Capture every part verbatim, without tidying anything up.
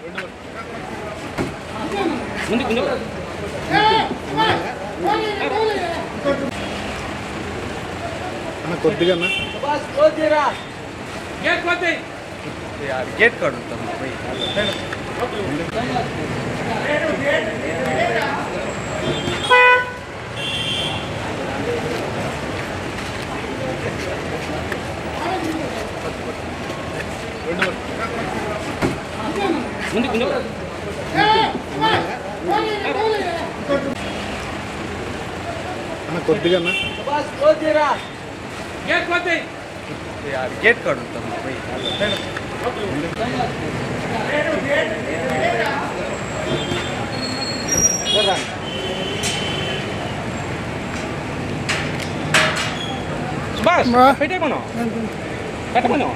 కొద్దిగా gate card కొద్దిగా gate card Subhash పెట్టేమను పెట్టమను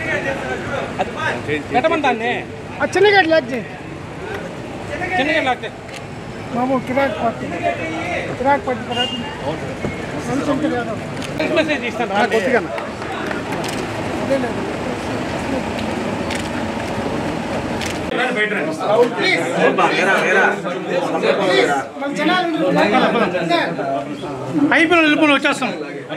పెట్టమని దాన్ని చెన్నగడ్డ లాక్చే చెన్నగడ్డ లాక్చే మామూ కిరాక్ పట్టు కిరాక్ పట్టు తర్వాత మెసేజ్ ఇస్తాను కొద్దిగా అయిపోయిన వెళ్ళిపోయి వచ్చేస్తాం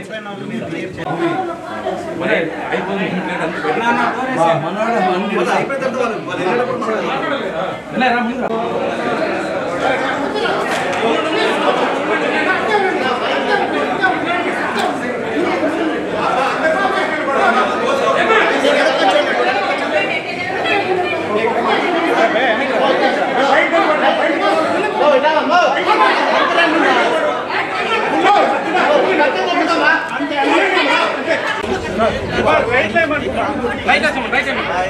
right line right right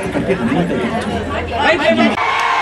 right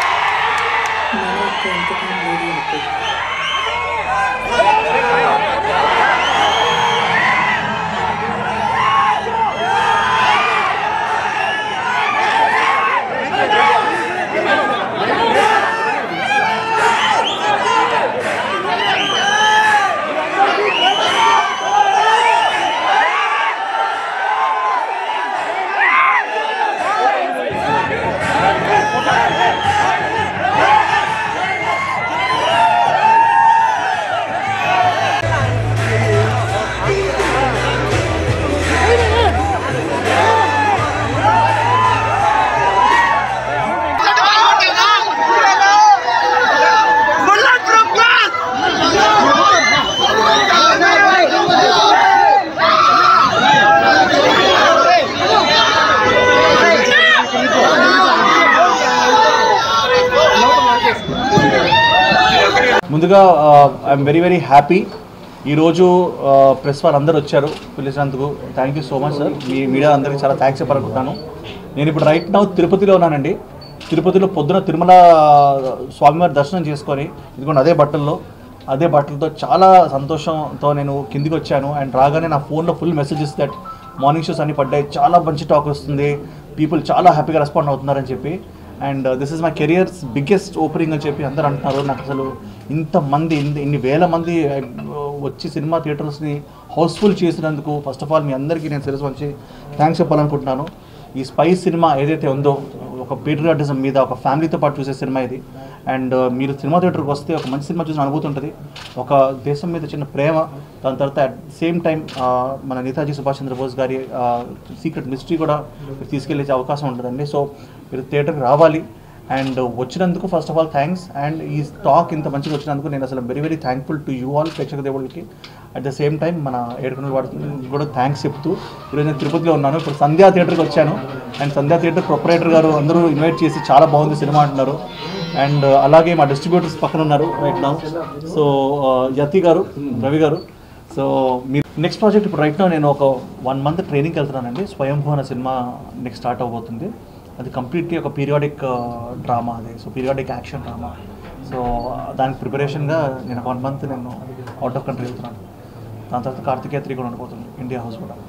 ముందుగా ఐఎమ్ వెరీ వెరీ హ్యాపీ ఈరోజు ప్రెస్ వారు అందరూ వచ్చారు పిలిచినందుకు thank you so much sir మీ మీడియా అందరికీ చాలా థ్యాంక్స్ చెప్పాలనుకుంటున్నాను. నేను ఇప్పుడు రైట్ నౌ తిరుపతిలో ఉన్నానండి. తిరుపతిలో పొద్దున తిరుమల స్వామివారి దర్శనం చేసుకొని ఇదిగోండి అదే బట్టల్లో అదే బట్టలతో చాలా సంతోషంతో నేను కిందికి వచ్చాను. అండ్ రాగానే నా ఫోన్లో full messages that morning shows అన్ని పడ్డాయి, చాలా మంచి టాక్ వస్తుంది, పీపుల్ చాలా హ్యాపీగా రెస్పాండ్ అవుతున్నారని చెప్పి. And this is my career's biggest opening అని చెప్పి అందరూ అంటున్నారు. నాకు అసలు ఇంతమంది ఇన్ని వేల మంది వచ్చి సినిమా థియేటర్స్ని హౌస్ఫుల్ చేసినందుకు ఫస్ట్ ఆఫ్ ఆల్ మీ అందరికీ నేను సీరియస్ మంచి థ్యాంక్స్ చెప్పాలనుకుంటున్నాను. ఈ స్పై సినిమా ఏదైతే ఉందో ఒక పేట్రియాటిజం మీద ఒక ఫ్యామిలీతో పాటు చూసే సినిమా ఇది. అండ్ మీరు సినిమా థియేటర్కి వస్తే ఒక మంచి సినిమా చూసిన అనుభూతి ఉంటుంది, ఒక దేశం మీద చిన్న ప్రేమ, దాని తర్వాత అట్ సేమ్ టైం మన నేతాజీ సుభాష్ చంద్రబోస్ గారి సీక్రెట్ మిస్టరీ కూడా తీసుకెళ్ళే అవకాశం ఉంటుందండి. సో మీరు థియేటర్కి రావాలి. అండ్ వచ్చినందుకు first of all thanks. And ఈ స్టాక్ ఇంత మంచిగా వచ్చినందుకు నేను అసలు very very thankful to you all ప్రేక్షక దేవుళ్ళకి. అట్ ద సేమ్ టైం మన ఏడుకొండల వాడికి కూడా థ్యాంక్స్ చెప్తూ ఈరోజు నేను తిరుపతిలో ఉన్నాను. ఇప్పుడు సంధ్యా థియేటర్కి వచ్చాను. అండ్ సంధ్యా థియేటర్ ప్రొపరేటర్ గారు అందరూ ఇన్వైట్ చేసి చాలా బాగుంది సినిమా అంటున్నారు. అండ్ అలాగే మా డిస్ట్రిబ్యూటర్స్ పక్కన ఉన్నారు రైట్ నౌ. సో యతి గారు, రవి గారు. సో మీరు నెక్స్ట్ ప్రాజెక్ట్ ఇప్పుడు రైట్ నౌ నేను ఒక వన్ మంత్ ట్రైనింగ్కి వెళ్తున్నానండి. స్వయంభూ అనే సినిమా నెక్స్ట్ స్టార్ట్ అవబోతుంది. అది కంప్లీట్లీ ఒక పీరియాడిక్ డ్రామా, అది so periodic action drama. So దానికి ప్రిపరేషన్గా నేను ఒక వన్ మంత్ నేను అవుట్ ఆఫ్ కంట్రీ వెళ్తున్నాను. దాని తర్వాత కార్తికేయ త్రీ కూడా ఉండిపోతుంది, ఇండియా హౌస్ కూడా.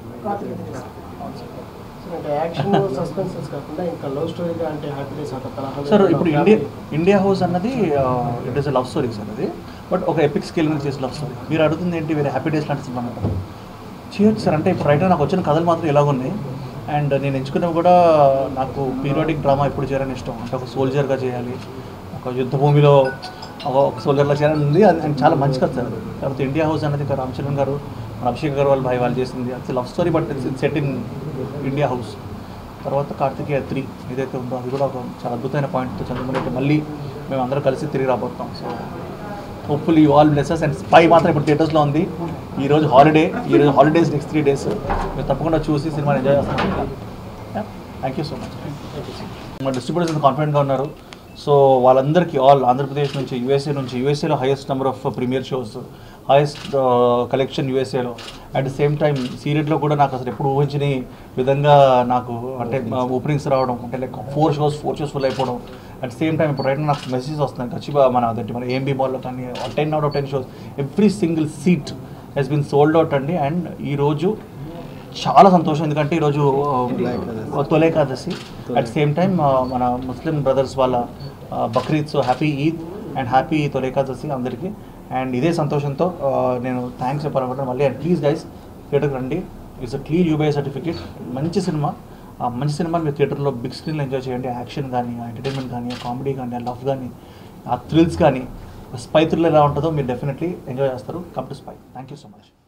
సార్ ఇప్పుడు ఇండియా ఇండియా హౌస్ అన్నది it is a love story sir. అది బట్ ఒక ఎపిక్ స్కేల్ మీద చేసే లవ్ స్టోరీ. మీరు అడుగుతుంది ఏంటి వేరే హ్యాపీ డేస్ లాంటి సినిమా అంటారు చేయొచ్చు సార్. అంటే ఇప్పుడు రైట్ నాకు వచ్చిన కథలు మాత్రం ఇలాగ ఉన్నాయి. అండ్ నేను ఎంచుకున్నవి కూడా నాకు పీరియాడిక్ డ్రామా ఎప్పుడు చేయాలని ఇష్టం. అంటే ఒక సోల్జర్గా చేయాలి, ఒక యుద్ధ భూమిలో ఒక సోల్జర్లా చేయాలని ఉంది. అది చాలా మంచి కథ సార్. తర్వాత ఇండియా హౌస్ అనేది ఒక రామచరణ్ గారు, మన అభిషేక్ గారు వాళ్ళ భాయ్ వాళ్ళు చేసింది. అది love story, but it's set in India house. తర్వాత కార్తికేయ త్రీ ఏదైతే ఉందో అది కూడా ఒక చాలా అద్భుతమైన పాయింట్తో చంద్రమూరి మళ్ళీ మేము అందరం కలిసి తిరిగి రాబోతాం. So hopefully you all blesses. And Spy మాత్రం ఇప్పుడు థియేటర్స్లో ఉంది. ఈరోజు హాలిడే, ఈరోజు హాలిడేస్ నెక్స్ట్ త్రీ డేస్ మీరు తప్పకుండా చూసి సినిమాని ఎంజాయ్ చేస్తాను. Thank you so much. మా డిస్ట్రిబ్యూటర్స్ ఎంత కాన్ఫిడెంట్గా ఉన్నారు. సో వాళ్ళందరికీ ఆల్ ఆంధ్రప్రదేశ్ నుంచి, యూఎస్ఏ నుంచి, యూఎస్ఏలో highest number of premier shows, highest collection యూఎస్ఏలో. అట్ ద సేమ్ టైం సీరియట్లో కూడా నాకు అసలు ఎప్పుడు ఊహించని విధంగా నాకు అంటే ఓపెనింగ్స్ రావడం, అంటే like four shows four shows full అయిపోవడం. అట్ సేమ్ టైం ఇప్పుడు రైట్ నాకు మెసేజెస్ వస్తున్నాయి ఖచ్చితంగా మన అదంటే మన ఏఎంబీ మాల్లో కానీ ten out of ten shows every single seat has been sold out అండి. అండ్ ఈరోజు చాలా సంతోషం, ఎందుకంటే ఈరోజు తొలి ఏకాదశి. అట్ సేమ్ టైం మన ముస్లిం బ్రదర్స్ వాళ్ళ Bakrid. So happy Eid and happy తొలి ఏకాదశి అందరికీ. అండ్ ఇదే సంతోషంతో నేను థ్యాంక్స్ చెప్పాలనుకుంటున్నాను మళ్ళీ. అండ్ ప్లీజ్ గైస్ థియేటర్కి రండి. It's a clear UBI certificate. మంచి సినిమా, ఆ మంచి సినిమాని మీరు థియేటర్లో బిగ్ స్క్రీన్లో ఎంజాయ్ చేయండి. యాక్షన్ కానీ, ఆ ఎంటర్టైన్మెంట్ కానీ, ఆ కామెడీ కానీ, ఆ లవ్ కానీ, ఆ థ్రిల్స్ కానీ, స్పై థ్రిల్ ఎలా ఉంటుందో మీరు డెఫినెట్లీ ఎంజాయ్ చేస్తారు. Come to Spy. Thank you so much.